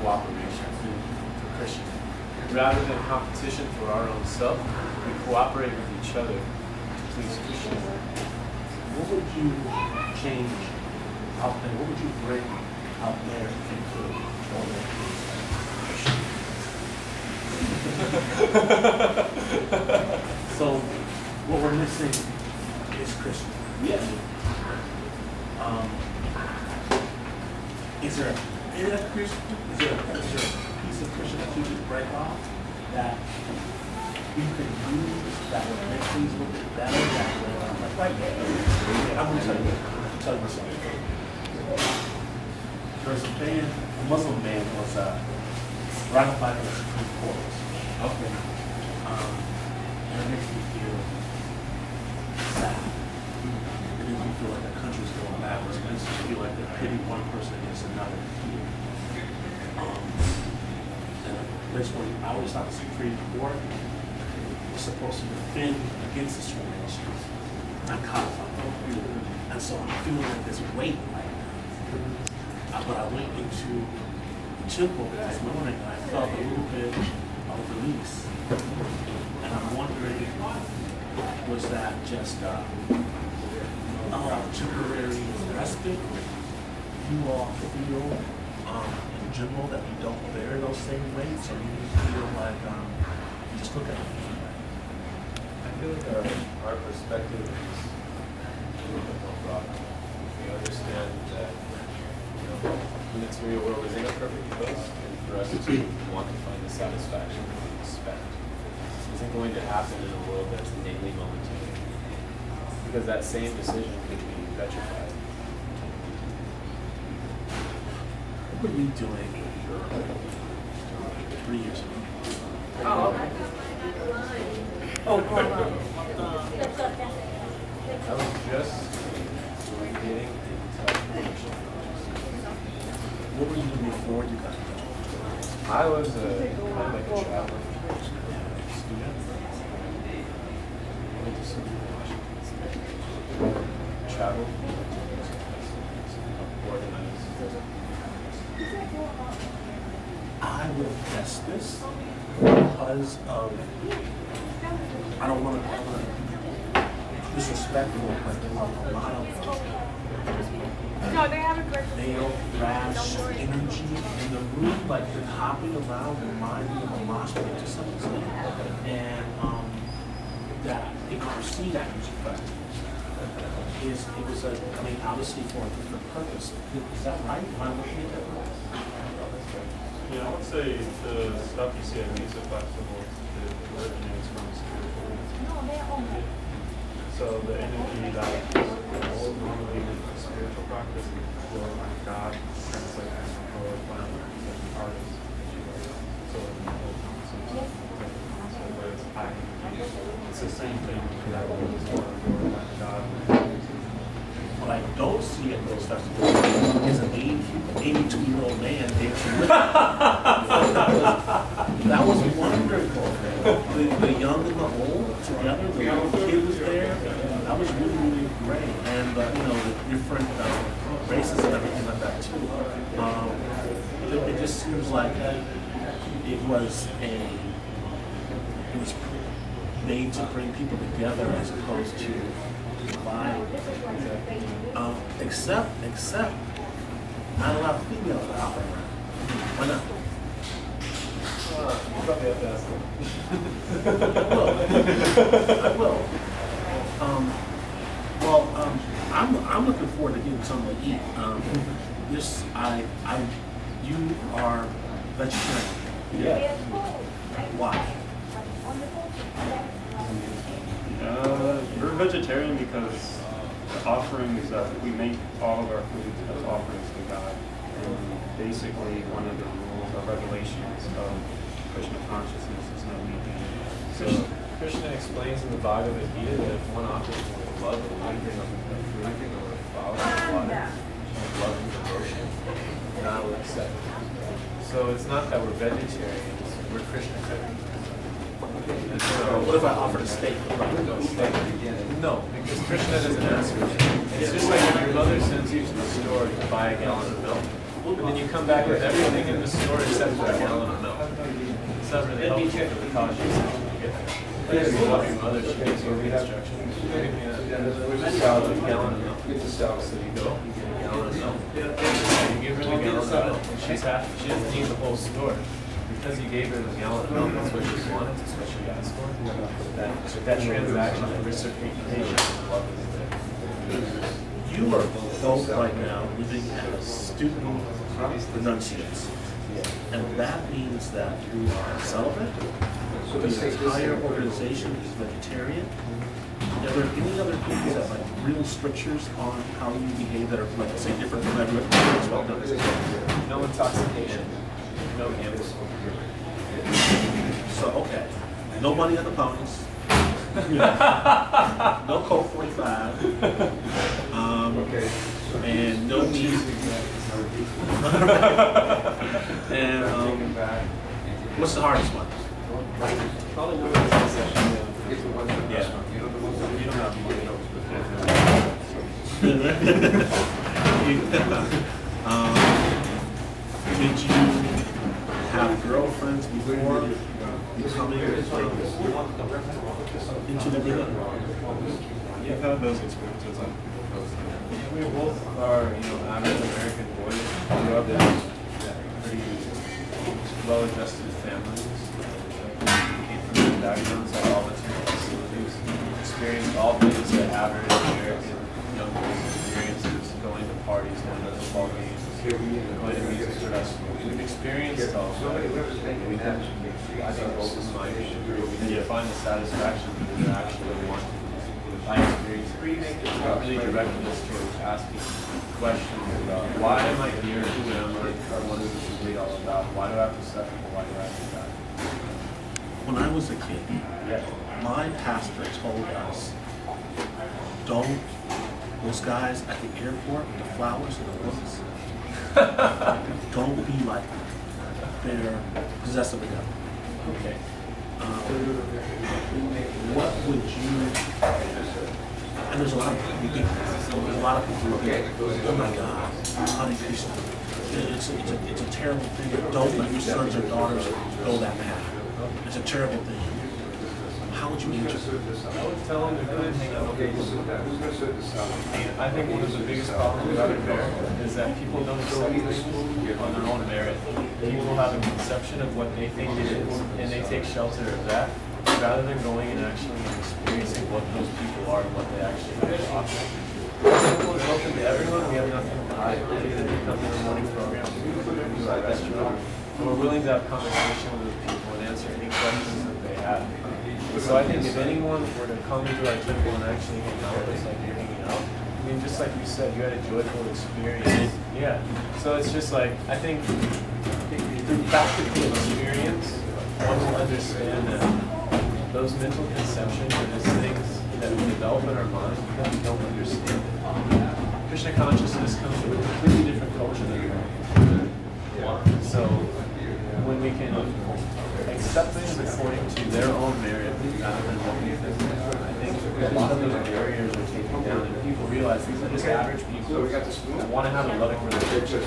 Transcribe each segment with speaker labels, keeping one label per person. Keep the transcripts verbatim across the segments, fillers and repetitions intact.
Speaker 1: cooperation for Krishna. Rather than competition for our own self, we cooperate with each other to please Krishna.
Speaker 2: What would you change out there? What would you bring out there if you could? So, what we're missing is Krishna.
Speaker 1: Yes.
Speaker 2: Um, is there a bit of Krishna? Is there, a, is there a piece of Krishna that you could break off that you could use that would make things a little bit better? That would, uh, like right now, I'm going to tell you, I'm tell you something. There was a man, a Muslim man was uh, ratified in the Supreme Court.
Speaker 1: Okay.
Speaker 2: Um, and it makes me feel sad. It makes me feel like the country's going backwards. It makes me feel like they're pitting one person against another. Um, and basically, I always thought the Supreme Court was supposed to defend against discrimination and codify. And so I'm feeling like this weight right now. Uh, but I went into the temple this morning and I felt a little bit of release. And I'm wondering, was that just uh, uh, temporary respite? You all feel um, in general that you don't bear those same weights, or you feel like um, you just look at it?
Speaker 1: I feel like our, our perspective is a little bit more broad. We understand that, you know, the material world is in a perfect place, and for us to want to find the satisfaction that we expect isn't going to happen in a world that's innately momentary. Because that same decision could be petrified.
Speaker 2: What were you doing three years ago?
Speaker 1: Oh, okay.
Speaker 2: Oh,
Speaker 1: I was just getting into commercial.
Speaker 2: what were you doing before you got into
Speaker 1: I was a, kind of like a traveler. Travel, organize.
Speaker 2: I would test this because of, I don't want to be disrespectful, but there were a lot of
Speaker 3: No, they haven't breakfast.
Speaker 2: male, rash energy in the room, like the hopping around reminded me of a mosh pit to some extent. And um, that it perceived that respect is, it was a, I mean, obviously for a different purpose. Is that right? Am I looking at that right?
Speaker 4: Yeah, I would say the stuff you see at music festivals, it originates from spiritual. So the energy that is normally in the spiritual practice, glorifying God, translating and glorifying the artist. So in the whole concept, so where it's high energy, it's the same thing that is glorifying God.
Speaker 2: What I don't see at those festivals is an eighty-two-year-old man dancing with That was wonderful. The, the young and the old together, the little kid was there. That was really, really great. And, uh, you know, the different uh, races and everything like that, too. Um, it, it just seems like it was a, it was made to bring people together as opposed to divide. Um, except, except, not a lot of females are out there. Why not?
Speaker 1: Uh, you probably have to ask them.
Speaker 2: I will. I will. Um, well, um, I'm I'm looking forward to getting something to eat. Um, this I I you are vegetarian.
Speaker 1: Yeah.
Speaker 2: Why?
Speaker 4: Uh, we're vegetarian because the offerings that we make all of our foods as offerings to God. And basically, one of the rules or regulations of Krishna consciousness is no eating.
Speaker 1: So Krishna explains in the Bhagavad Gita that if one offers with love or wondering of the fruit or flowers or water, with love and devotion, God will accept it. So it's not that we're vegetarians, we're Krishna vegetarians. And so,
Speaker 2: What if I offered a steak?
Speaker 1: no, because Krishna doesn't ask for it. It's just like if your mother sends you to the store to buy a gallon of milk. And then you come back with everything in the store except for a gallon of milk. It's not really helpful for the college section to get there. Like, you love your mother, she gives you the instructions. Give me a salad, a gallon of milk. So you go, you get a gallon of milk. You give her the gallon of milk, and she's happy. She doesn't need the whole store. Because you gave her the gallon of milk, that's what she wanted, that's what she asked for. That, that transaction, that reciprocation is love is there.
Speaker 2: You are both right now living as student renunciates. And that means that you are celibate. The entire organization is vegetarian. Are there any other things that like real strictures on how you behave that are like say different from everyone else? Well done.
Speaker 1: No intoxication, no gambling.
Speaker 2: So okay, no money on the ponies. No Coke forty-five. Um, and no meat. And um, what's the hardest one?
Speaker 1: Probably no session.
Speaker 2: Yeah.
Speaker 1: You don't have money.
Speaker 2: um, did you have girlfriends before becoming into the ring?
Speaker 4: Yeah, I've had those experiences. I'm
Speaker 1: We both are, you know, average American boys. Grew up in pretty well-adjusted families. Came from backgrounds like all the facilities. Experienced all things that average American young boys experiences: going to parties, going to football games, going to music festivals. We've experienced all that. We have, I think, both of my we need to find the satisfaction that we actually want. My experience really directed us towards asking questions about why am I here, who am I, or what is this really all about? Why do I have to suffer? Why do I have to die?
Speaker 2: When I was a kid,
Speaker 1: Yeah.
Speaker 2: my pastor told us, don't, those guys at the airport, the flowers and the books, don't be like them. They're possessive of the devil.
Speaker 1: Okay.
Speaker 2: Um, what would you, and there's a lot of people, there's a lot of people who are like, oh my God, Hare Krishna. It's a, it's, a, it's a terrible thing. Don't let your sons or daughters go that path. It's a terrible thing. How would you answer?
Speaker 1: I would tell them to go and hang out with people. I think one of the biggest problems about America is that people don't accept things on their own merit. People have a conception of what they think it is, and they take shelter of that, rather than going and actually experiencing what those people are and what they actually have to offer. We're open to everyone. We have nothing to hide. We come to the morning program. We do our best job. And we're willing to have conversation with people and answer any questions that they have. So I think if anyone were to come into our temple and actually hang out with us like you're hanging out, I mean, just like you said, you had a joyful experience. Yeah. So it's just like, I think through practical experience, one will understand that those mental conceptions are just things that we develop in our mind because we don't understand it. Krishna consciousness comes from a completely different culture than ours. So when we can accept things according to their own merit rather than what we think, I think a lot of those barriers are taken down and people realize these are just average people who want to have a loving relationship.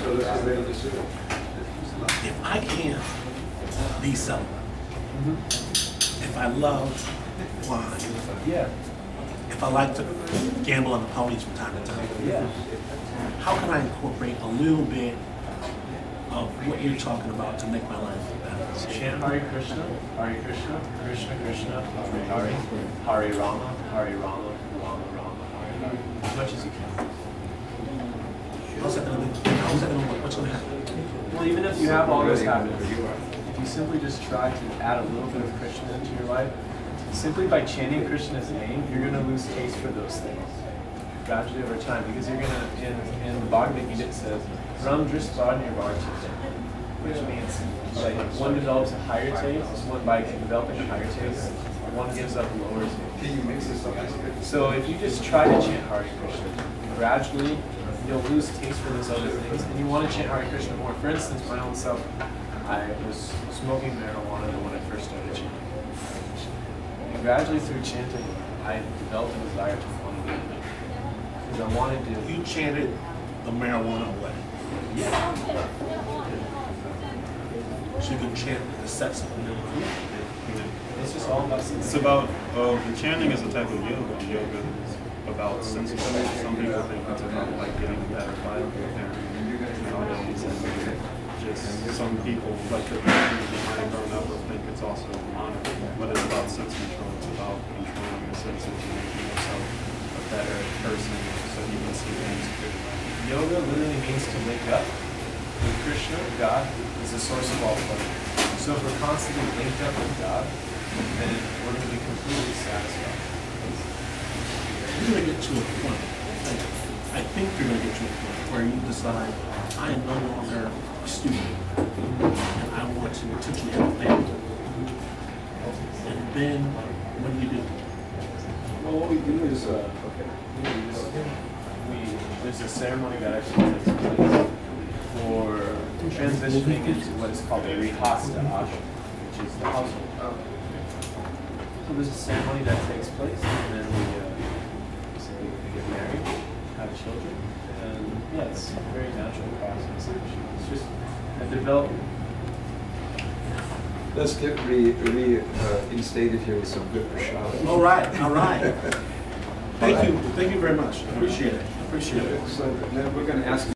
Speaker 2: If I can be celibate, if I love wine,
Speaker 1: Yeah.
Speaker 2: if I like to gamble on the ponies from time to time,
Speaker 1: Yeah.
Speaker 2: how can I incorporate a little bit of what you're talking about to make my life better?
Speaker 1: Chant Hare Krishna, Hare Krishna, Krishna Krishna, Hare Hare, Hare Rama, Hare Rama, Rama Rama, Hare Hare, as much as you can.
Speaker 2: How's that gonna be? How's that gonna work? What's gonna happen?
Speaker 1: Well, even if you have all those habits, if you simply just try to add a little bit of Krishna into your life, simply by chanting Krishna's name, you're going to lose taste for those things gradually over time, because you're going to, in, in the Bhagavad Gita it says, Ram Drisvarnir Varchite, which means like one develops a higher taste, one by developing a higher taste, one gives up a lower taste. So if you just try to chant Hare Krishna, gradually you'll lose taste for those other things, and you want to chant Hare Krishna more. For instance, my own self, I was smoking marijuana when I first started chanting. And gradually through chanting, I developed a desire to want to do it. Because I wanted to.
Speaker 2: You chanted the marijuana away.
Speaker 1: Yeah.
Speaker 2: So you can chant the sets of the melody.
Speaker 1: It's just all about
Speaker 4: It's
Speaker 1: sense.
Speaker 4: about, uh, the chanting is a type of yoga. Yoga is about sense control. Some people think it's about like getting a better life nowadays, and just some people, like the people behind grown up, will think it's also monitoring, but it's about sense control. It's about controlling your senses and making yourself a better person so you can see things clearly.
Speaker 1: Yoga literally means to link up with Krishna. God is the source of all pleasure. So if we're constantly linked up with God, then we're going to be completely satisfied.
Speaker 2: You're going to get to a point, like, I think you're going to get to a point where you decide, I am no longer a student, and I want to potentially have a family. And then, what do you do?
Speaker 1: Well, what we do is, uh, okay, we, just, we there's a ceremony that actually takes place for transitioning into what is called a Rihasta ashram, which is the household. So there's a ceremony that takes place, and then we, uh, so we, we get married, have children, and yeah, it's a very natural process. It's just a development.
Speaker 5: Let's get re, re uh, instated here with some good prashad.
Speaker 2: All right, all right. Thank you, thank you very much. I appreciate it. I appreciate it.
Speaker 5: So then we're going to ask.